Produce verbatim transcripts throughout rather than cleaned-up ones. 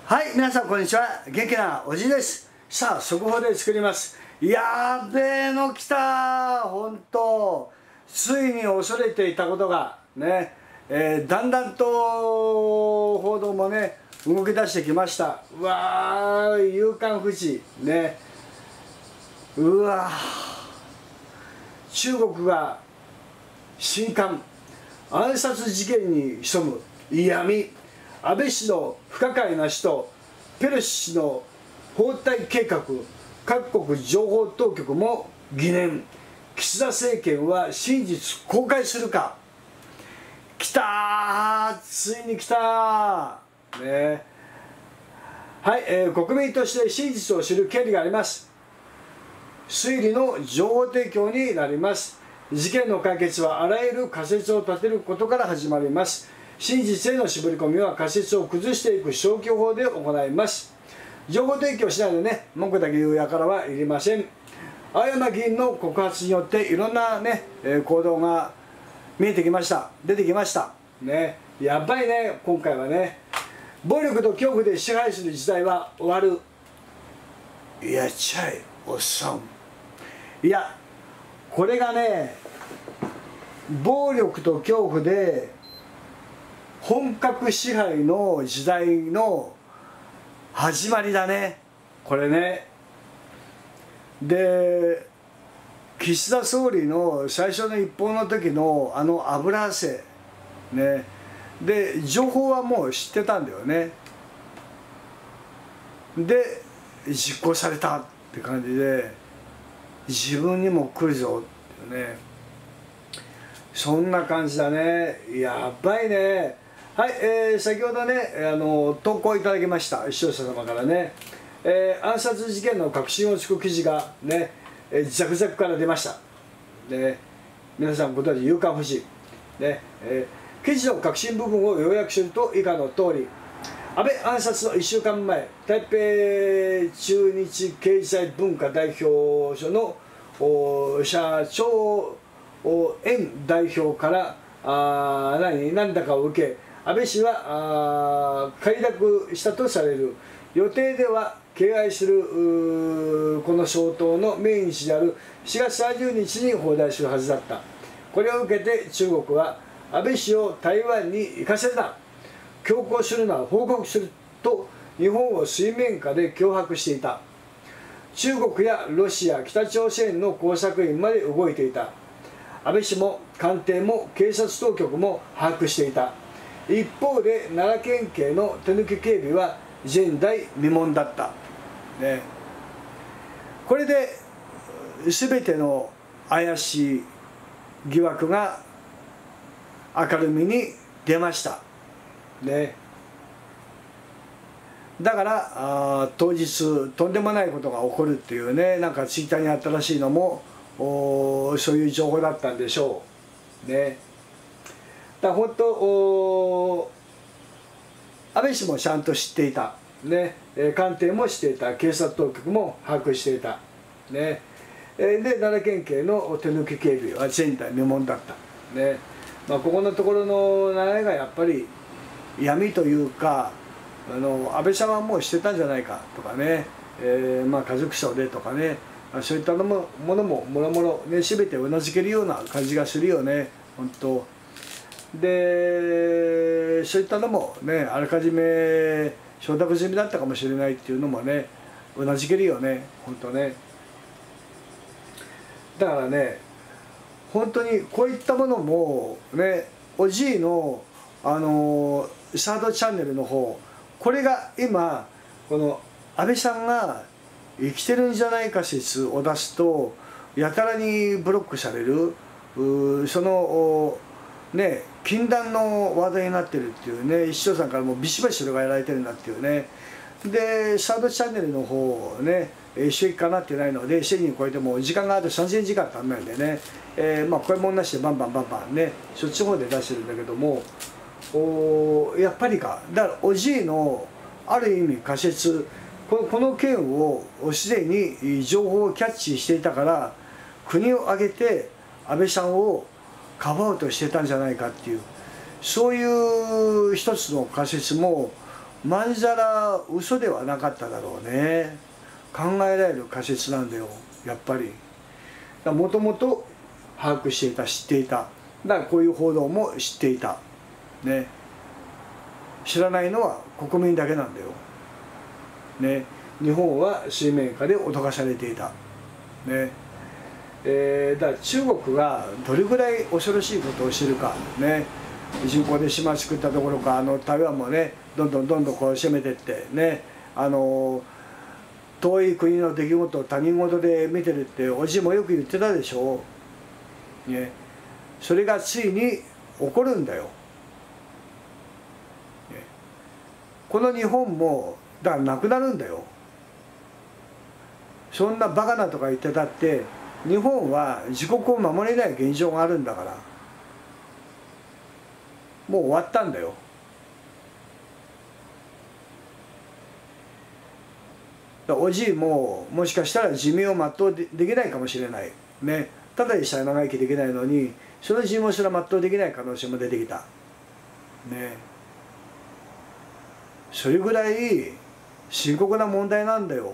はい、皆さんこんにちは。元気なおじいです。さあ、速報で作ります。やべえの来た。本当ついに恐れていたことがね、えー、だんだんと報道もね動き出してきました。うわー、夕刊富士ね、うわー、中国が新刊暗殺事件に潜む闇、安倍氏の不可解な死とペロシ氏の包帯計画、各国情報当局も疑念、岸田政権は真実公開するか。来たー、ついに来たー、ね、はい、えー、国民として真実を知る権利があります。推理の情報提供になります。事件の解決はあらゆる仮説を立てることから始まります。真実への絞り込みは仮説を崩していく消去法で行います。情報提供しないでね、文句だけ言う輩はいりません。青山議員の告発によっていろんなね、えー、行動が見えてきました。出てきました。ね、やばいね、今回はね。暴力と恐怖で支配する時代は終わる。やっちゃえ、おっさん。いや、これがね、暴力と恐怖で本格支配の時代の始まりだね、これね。で、岸田総理の最初の一報の時のあの油汗ね、で情報はもう知ってたんだよね。で実行されたって感じで、自分にも来るぞってね、そんな感じだね。やばいね。はい、えー、先ほどね、あの投稿いただきました視聴者様からね、えー、暗殺事件の核心をつく記事がね、えー、ザクザクから出ました。で、皆さんご存知、夕刊富士ね、えー、記事の核心部分を要約すると以下の通り、安倍暗殺のいっしゅうかんまえ、台北駐日経済文化代表所の社長園代表からあ何何だかを受け、安倍氏はあ快諾したとされる。予定では敬愛するこの総統の命日であるしがつさんじゅうにちに訪台するはずだった。これを受けて中国は安倍氏を台湾に行かせるな、強行するな、報告すると日本を水面下で脅迫していた。中国やロシア、北朝鮮の工作員まで動いていた。安倍氏も官邸も警察当局も把握していた。一方で奈良県警の手抜き警備は前代未聞だった、ね、これで全ての怪しい疑惑が明るみに出ました、ね、だからあ当日とんでもないことが起こるっていうね、なんかツイッターにあったらしいのもそういう情報だったんでしょうね。だから本当安倍氏もちゃんと知っていた、ね、官邸も知っていた、警察当局も把握していた、ね、で奈良県警の手抜き警備は前代未聞だった、ね、まあ、ここのところの流れがやっぱり闇というか、あの安倍さんはもうしてたんじゃないかとかね、えー、まあ家族葬でとかね、そういったのもものももろもろね、全てうなずけるような感じがするよね、本当。で、そういったのもね、あらかじめ承諾済みだったかもしれないっていうのもね、うなずけるよね、本当ね。だからね、本当にこういったものもね、おじいのあのサードチャンネルの方、これが今この安倍さんが生きてるんじゃないか説を出すとやたらにブロックされる、そのね、禁断の話題になってるっていうね、視聴者さんからもビシバシそれがやられてるんだっていうね。でサードチャンネルの方ね、収益化なってないのでせんにん超えても時間があとさんぜんじかん足んないんでね、えー、まあこれもんなしでバンバンバンバンね、そっちの方で出してるんだけども、おやっぱりか、だからおじいのある意味仮説、このこの件をすでに情報をキャッチしていたから、国を挙げて安倍さんをかばうとしてたんじゃないかっていう、そういう一つの仮説もまんざら嘘ではなかっただろうね。考えられる仮説なんだよやっぱり。もともと把握していた、知っていた。だからこういう報道も知っていたね。知らないのは国民だけなんだよね。日本は水面下で脅かされていたね。えー、だから中国がどれぐらい恐ろしいことをしてるかね。人口で島作ったところか、あの台湾もねどんどんどんどんこう攻めてってね、あの遠い国の出来事を他人事で見てるっておじいもよく言ってたでしょう、ね、それがついに起こるんだよ、ね、この日本もだからなくなるんだよ。そんなバカなとか言ってたって日本は自国を守れない現状があるんだから、もう終わったんだよ。おじいももしかしたら寿命を全う で, できないかもしれないね。ただでさえ長生きできないのにその寿命すら全うできない可能性も出てきたね。それぐらい深刻な問題なんだよ。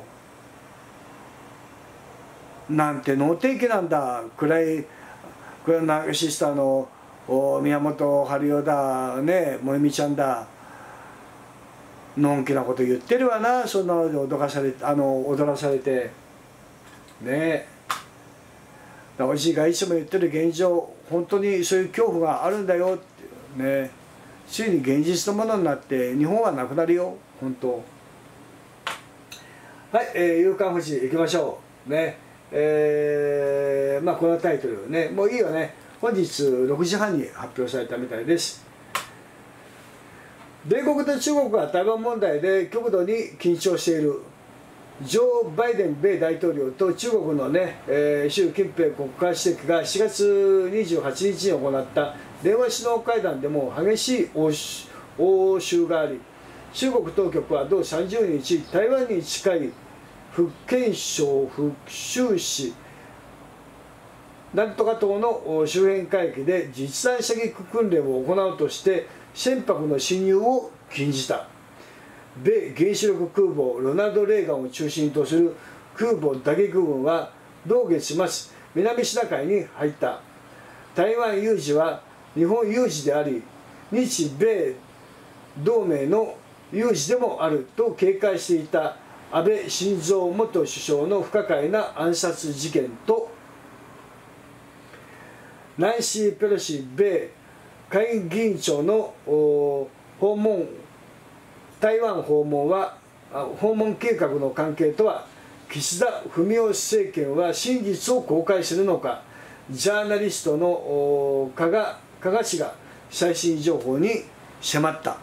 なんて能天気なんだ。暗いこれナーシスターの宮本春代だね、萌実ちゃんだ、のんきなこと言ってるわな。そんなので脅かされて、あの踊らされてね。おじいがいつも言ってる現状、本当にそういう恐怖があるんだよってね。ついに現実のものになって日本はなくなるよ本当。はい、えー、夕刊フジ行きましょうね。えー、まあこのタイトルね、もういいよね。本日ろくじはんに発表されたみたいです。米国と中国が台湾問題で極度に緊張している。ジョー・バイデン米大統領と中国のね、えー、習近平国家主席がしがつにじゅうはちにちに行った電話首脳会談でも激しい応酬があり、中国当局は同さんじゅうにち、台湾に近い福建省福州市なんとか島の周辺海域で実弾射撃訓練を行うとして船舶の侵入を禁じた。米原子力空母ロナルド・レーガンを中心とする空母打撃群は同月末南シナ海に入った。台湾有事は日本有事であり日米同盟の有事でもあると警戒していた安倍晋三元首相の不可解な暗殺事件とナンシー・ペロシ米下院議員長の訪問台湾訪問は訪問計画の関係とは、岸田文雄政権は真実を公開するのか、ジャーナリストの加賀加賀氏が最新情報に迫った。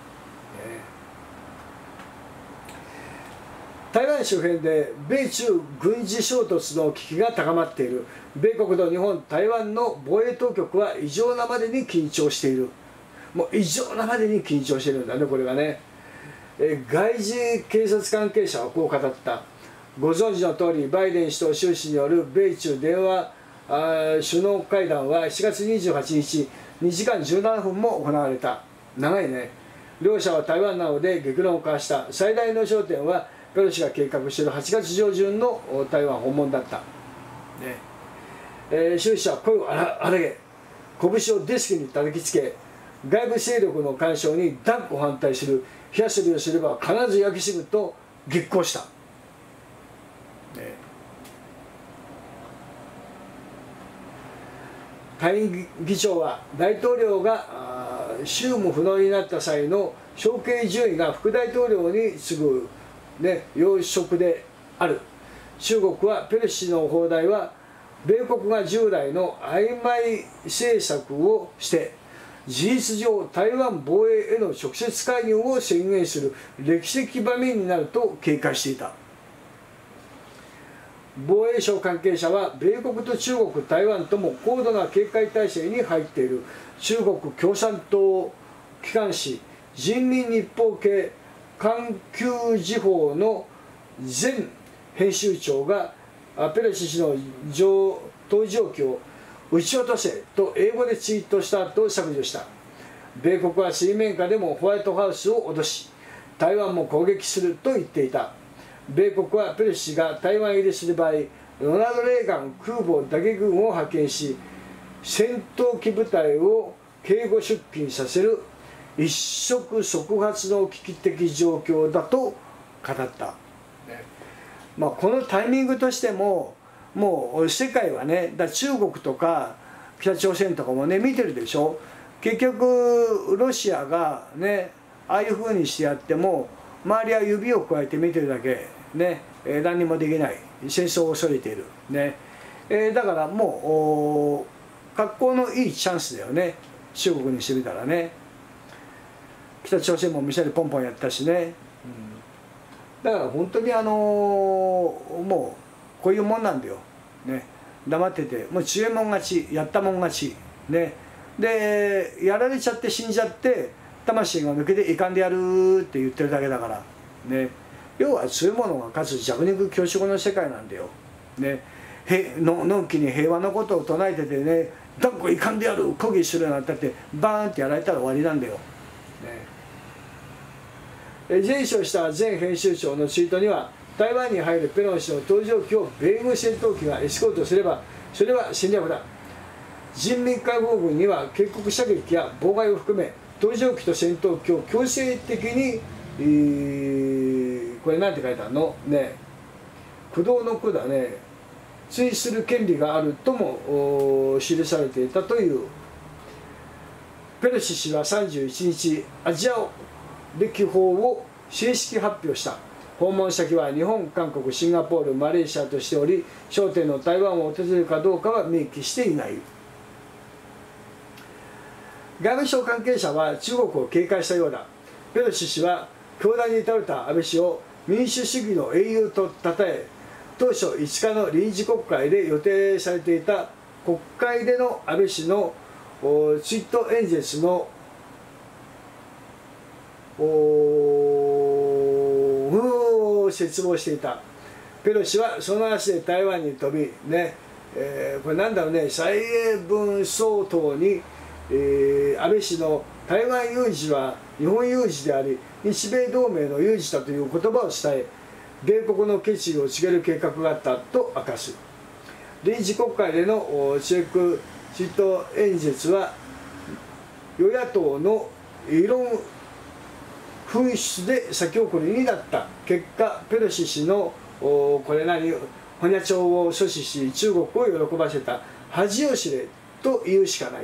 台湾周辺で米中軍事衝突の危機が高まっている。米国と日本、台湾の防衛当局は異常なまでに緊張している。もう異常なまでに緊張しているんだね、これがね。え外事警察関係者はこう語った。ご存知の通り、バイデン氏と習氏による米中電話あ首脳会談はしがつにじゅうはちにち、にじかんじゅうななふんも行われた。長いね。両者は台湾などで激論を交わした。最大の焦点はペロシが計画しているはちがつじょうじゅんの台湾訪問だった。ねえー、習氏は声を荒げ、拳をデスクに叩きつけ、外部勢力の干渉に断固反対する。火遊びをすれば必ず焼き死ぬと激高した。ね、下院議長は大統領が執務不能になった際の承継順位が副大統領に次ぐ、ね、要職である。中国はペロシ氏の訪台は米国が従来の曖昧政策をして事実上台湾防衛への直接介入を宣言する歴史的場面になると警戒していた。防衛省関係者は米国と中国、台湾とも高度な警戒態勢に入っている。中国共産党機関紙人民日報系環球時報の前編集長がペロシ氏の登場機を撃ち落とせと英語でツイートした後削除した。米国は水面下でもホワイトハウスを脅し、 台湾も攻撃すると言っていた。米国はペロシ氏が台湾入りする場合、ロナルド・レーガン空母打撃軍を派遣し、戦闘機部隊を警護出勤させる一触即発の危機的状況だと語った。まあ、このタイミングとしても、もう世界はね、だ中国とか北朝鮮とかもね見てるでしょ。結局ロシアがねああいうふうにしてやっても周りは指を加えて見てるだけね、えー、何にもできない、戦争を恐れているね、えー、だからもう格好のいいチャンスだよね、中国にしてみたらね。北朝鮮もミサイルポンポンやったしね、うん、だから本当にあのー、もうこういうもんなんだよ、ね、黙っててもう強いもん勝ち、やったもん勝ちね。でやられちゃって死んじゃって魂が抜けていかんでやるって言ってるだけだからね。要は強いものが勝つ弱肉強食の世界なんだよね。へののんきに平和のことを唱えててね、断固いかんでやる、抗議するようになったってバーンってやられたら終わりなんだよ、ね。前書した前編集長のツイートには、台湾に入るペロン氏の搭乗機を米軍戦闘機がエスコートすればそれは侵略だ。人民解放軍には警告射撃や妨害を含め搭乗機と戦闘機を強制的に、えー、これなんて書いてあるのね、駆動の句だね、追する権利があるとも記されていたという。ペロシ氏はさんじゅういちにちアジア歴訪を正式発表した。訪問先は日本、韓国、シンガポール、マレーシアとしており、焦点の台湾を訪れるかどうかは明記していない。外務省関係者は中国を警戒したようだ。ペロシ氏は凶弾に倒れた安倍氏を民主主義の英雄と称え、当初いつかの臨時国会で予定されていた国会での安倍氏のツイート演説の絶望していた。ペロシはその足で台湾に飛びね、えー、これなんだろうね、蔡英文総統に、えー、安倍氏の台湾有事は日本有事であり日米同盟の有事だという言葉を伝え、米国の決意を告げる計画があったと明かす。臨時国会でのチェックツイート演説は与野党の異論紛失で先送りになった結果、ペロシ氏のこれ何ホニャ帳を阻止し中国を喜ばせた恥を知れと言うしかない。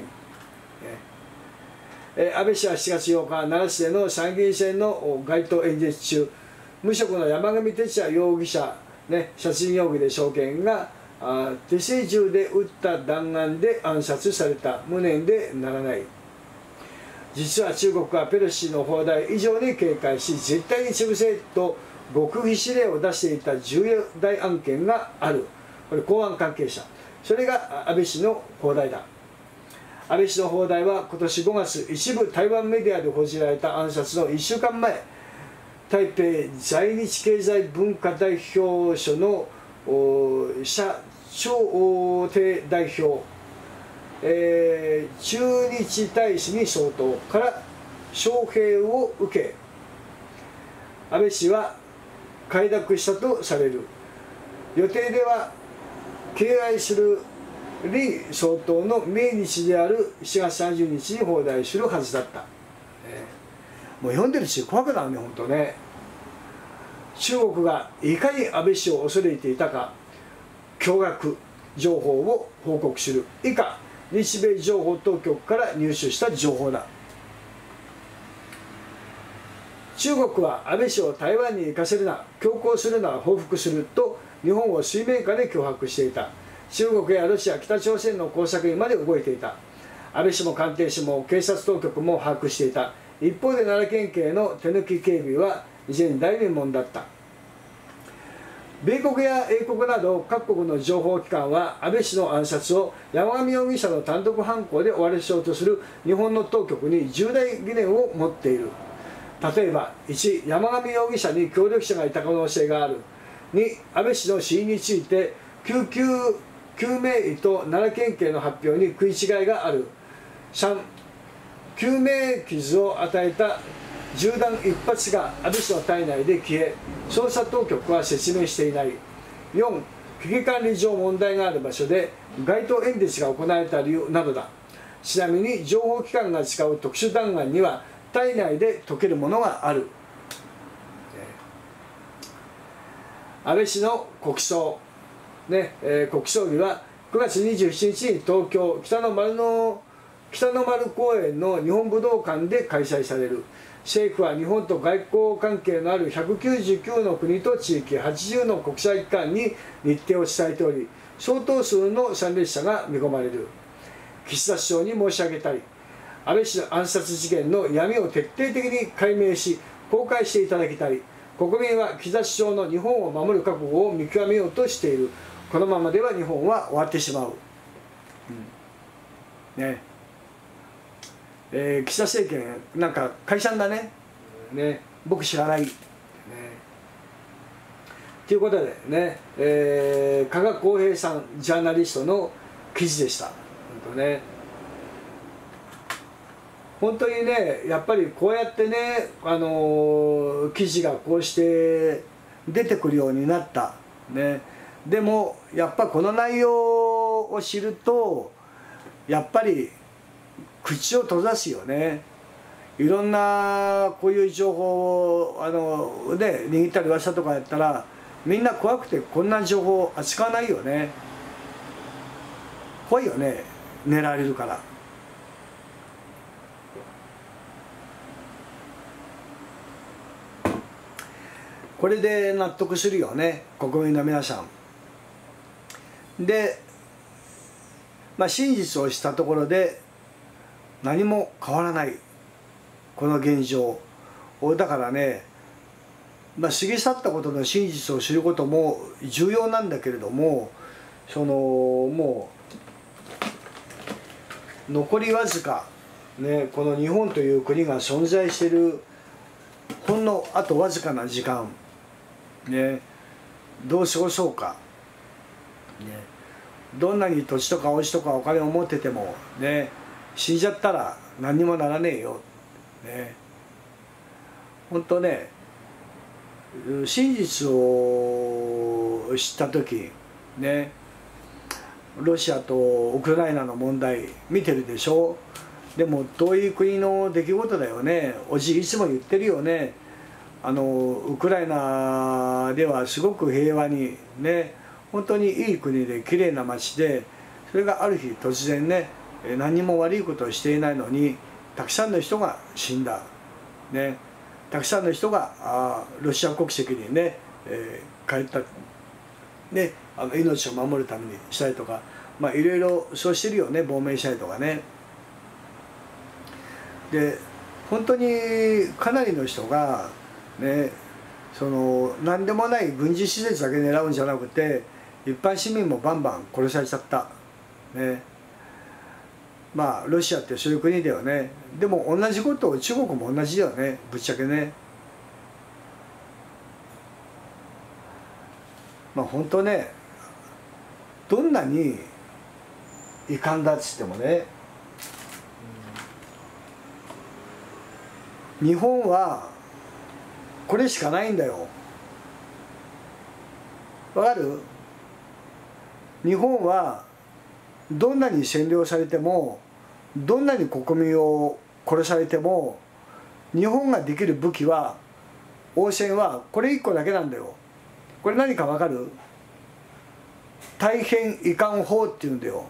え安倍氏はしちがつようか奈良市での参議院選の街頭演説中、無職の山上徹也容疑者、ね、殺人容疑で証言があ手製銃で撃った弾丸で暗殺された、無念でならない。実は中国はペロシ氏の砲台以上に警戒し絶対に潰せと極秘指令を出していた重大案件がある。これ公安関係者、それが安倍氏の砲台だ。安倍氏の砲台は今年ごがつ、一部台湾メディアで報じられた暗殺のいっしゅうかんまえ、台北在日経済文化代表所の社長邸代表、えー、駐日大使に相当から招聘を受け、安倍氏は快諾したとされる。予定では敬愛する李総統の命日であるしちがつさんじゅうにちに訪台するはずだった、えー、もう読んでるし怖くなるね、本当ね。中国がいかに安倍氏を恐れていたか驚愕情報を報告する。以下日米情報当局から入手した情報だ。中国は安倍氏を台湾に行かせるな、強行するなら報復すると日本を水面下で脅迫していた。中国やロシア、北朝鮮の工作員まで動いていた。安倍氏も官邸氏も警察当局も把握していた。一方で奈良県警の手抜き警備は前代未聞だった。米国や英国など各国の情報機関は安倍氏の暗殺を山上容疑者の単独犯行で終わらせようとする日本の当局に重大疑念を持っている。例えばいち、山上容疑者に協力者がいた可能性がある。に、安倍氏の死因について救急救命医と奈良県警の発表に食い違いがある。さん、救命傷を与えた銃弾一発が安倍氏の体内で消え、捜査当局は説明していない。よん、危機管理上問題がある場所で街頭演説が行われた理由などだ。ちなみに情報機関が使う特殊弾丸には体内で溶けるものがある。安倍氏の国葬、ねえー、国葬儀はくがつにじゅうしちにちに東京北の丸の北の丸公園の日本武道館で開催される。政府は日本と外交関係のあるひゃくきゅうじゅうきゅうの国と地域はちじゅうの国際機関に日程を伝えており、相当数の参列者が見込まれる。岸田首相に申し上げたい。安倍氏の暗殺事件の闇を徹底的に解明し公開していただきたい。国民は岸田首相の日本を守る覚悟を見極めようとしている。このままでは日本は終わってしまう、うんねえー、岸田政権なんか解散だね、ね僕知らない、ね、ということでね、えー、加賀浩平さんジャーナリストの記事でした。本当ね本当にねやっぱりこうやってね、あのー、記事がこうして出てくるようになったね。でもやっぱこの内容を知るとやっぱり口を閉ざすよね。いろんなこういう情報をあの、ね、握ったり噂とかやったらみんな怖くてこんな情報を扱わないよね。怖いよね、狙われるから。これで納得するよね、国民の皆さん。で、まあ、真実を知ったところで何も変わらないこの現状だからね、まあ、過ぎ去ったことの真実を知ることも重要なんだけれども、そのもう残りわずか、ね、この日本という国が存在しているほんのあとわずかな時間、ね、どう過ごそうか。ね、どんなに土地とかお家とかお金を持っててもね、死んじゃったら何にもならねえよ、ね、本当ね、真実を知った時ね、ロシアとウクライナの問題見てるでしょ。でも遠い国の出来事だよね。おじいつも言ってるよね。あのウクライナではすごく平和にね、本当にいい国で綺麗な街で、それがある日突然ね、何も悪いことをしていないのにたくさんの人が死んだ、ね、たくさんの人があロシア国籍にね、えー、帰った、ね、あの命を守るためにしたりとか、まあいろいろそうしてるよね、亡命したりとかね。で本当にかなりの人がね、その何でもない軍事施設だけ狙うんじゃなくて一般市民もバンバン殺されちゃった、ね、まあロシアってそういう国だよね。でも同じことを中国も同じだよね、ぶっちゃけね。まあ本当ね、どんなに遺憾だっつってもね、日本はこれしかないんだよ。わかる？日本はどんなに占領されてもどんなに国民を殺されても日本ができる武器は応戦はこれ一個だけなんだよ。これ何かわかる？大変遺憾法っていうんだよ。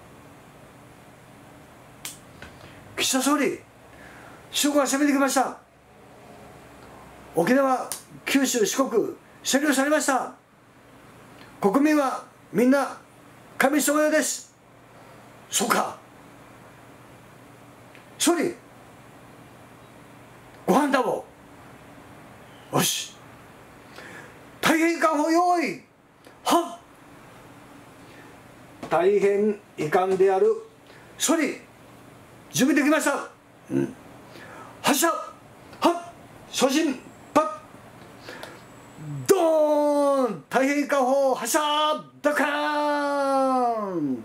岸田総理、中国が攻めてきました。沖縄、九州、四国占領されました。国民はみんな神様用です。そうか。総理、ご判断を。よし。大変遺憾法用意。はっ。大変遺憾である。総理、準備できました。うん。発射。はっ。初心。ドーン。大変遺憾法発射。ドカーン。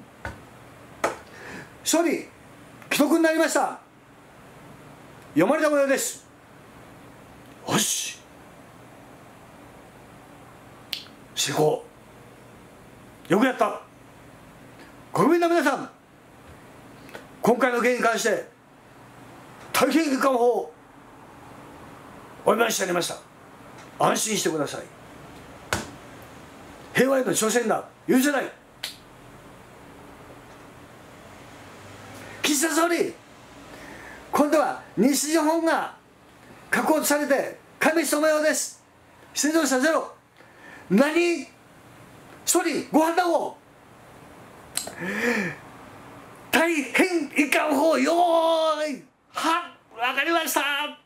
総理、既読になりました。読まれた模様です。 成功、よくやった。国民の皆さん、今回の件に関して大変遺憾をお見舞いしてやりました。安心してください。平和への挑戦だ、許せない。岸田総理、今度は西日本が確保されて壊滅した模様です。出動させろ。何、総理ご判断を。大変遺憾を。よーい、はっ、わかりました。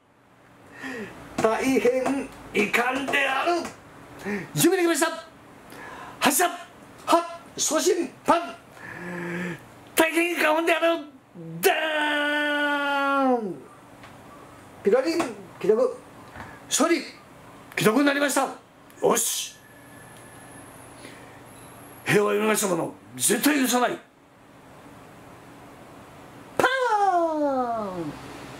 大変遺憾である。準備できました。発射、はっ、送信パン。大変遺憾である。ダーン。ピロリン、既読。総理、既読になりました。よし、平和を揺るがしたもの絶対許さない。パーン。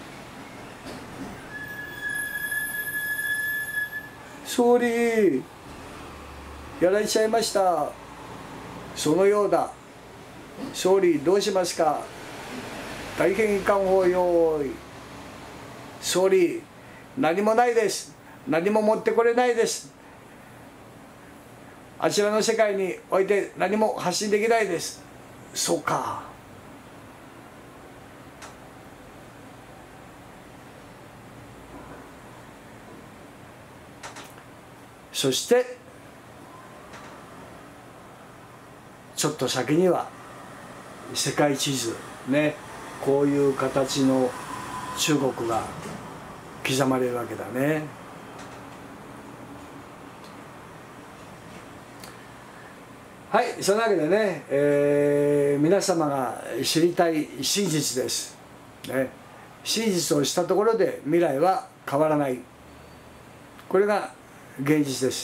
総理、やられちゃいました。そのようだ。総理どうしますか。大変遺憾を。用意。総理、何もないです。何も持ってこれないです。あちらの世界において何も発信できないです。そうか。そしてちょっと先には世界地図ね、こういう形の中国が刻まれるわけだね。はい、そのわけでね、えー、皆様が知りたい真実です、ね、真実をしたところで未来は変わらない。これが現実です。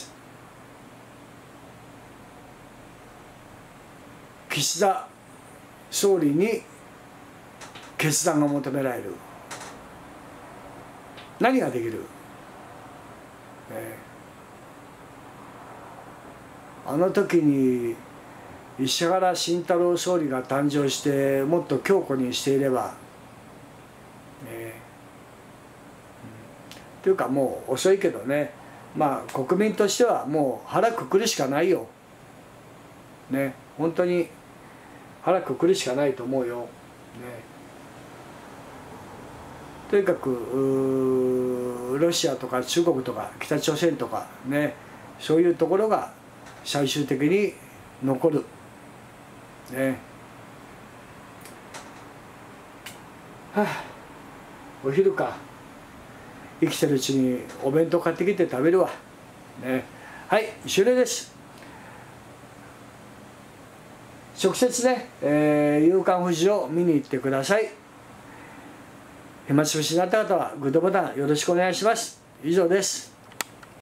岸田総理に決断が求められる。何ができる、ね、あの時に石原慎太郎総理が誕生してもっと強固にしていれば、ね、うん、というかもう遅いけどね、まあ国民としてはもう腹くくるしかないよ。ね、本当に腹くくるしかないと思うよ。ね、とにかくロシアとか中国とか北朝鮮とかね、そういうところが最終的に残る。ね、はあ、お昼か。生きてるうちにお弁当買ってきて食べるわ。ね、はい、終了です。直接ね、えー、夕刊フジを見に行ってください。暇つぶしになった方はグッドボタンよろしくお願いします。以上です。